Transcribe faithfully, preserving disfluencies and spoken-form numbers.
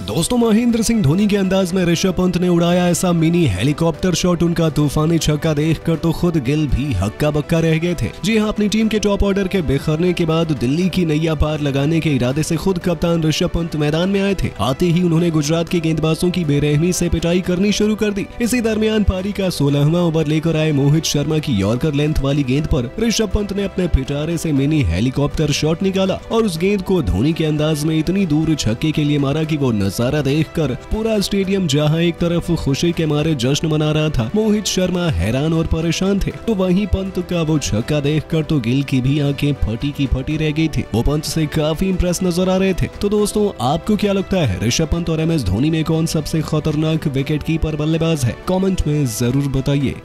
दोस्तों, महेंद्र सिंह धोनी के अंदाज में ऋषभ पंत ने उड़ाया ऐसा मिनी हेलीकॉप्टर शॉट। उनका तूफानी छक्का देखकर तो खुद गिल भी हक्का बक्का रह गए थे। जी हां, अपनी टीम के टॉप ऑर्डर के बिखरने के बाद दिल्ली की नैया पार लगाने के इरादे से खुद कप्तान ऋषभ पंत मैदान में आए थे। आते ही उन्होंने गुजरात के गेंदबाजों की बेरहमी से पिटाई करनी शुरू कर दी। इसी दरमियान पारी का सोलहवां ओवर लेकर आए मोहित शर्मा की यॉर्कर लेंथ वाली गेंद पर ऋषभ पंत ने अपने पिटारे से मिनी हेलीकॉप्टर शॉट निकाला और उस गेंद को धोनी के अंदाज में इतनी दूर छक्के के लिए मारा कि वो नजारा देखकर पूरा स्टेडियम जहां एक तरफ खुशी के मारे जश्न मना रहा था, मोहित शर्मा हैरान और परेशान थे। तो वहीं पंत का वो छक्का देखकर तो गिल की भी आंखें फटी की फटी रह गई थी। वो पंत से काफी इंप्रेस नजर आ रहे थे। तो दोस्तों, आपको क्या लगता है, ऋषभ पंत और एम एस धोनी में कौन सबसे खतरनाक विकेट कीपर बल्लेबाज है? कमेंट में जरूर बताइए।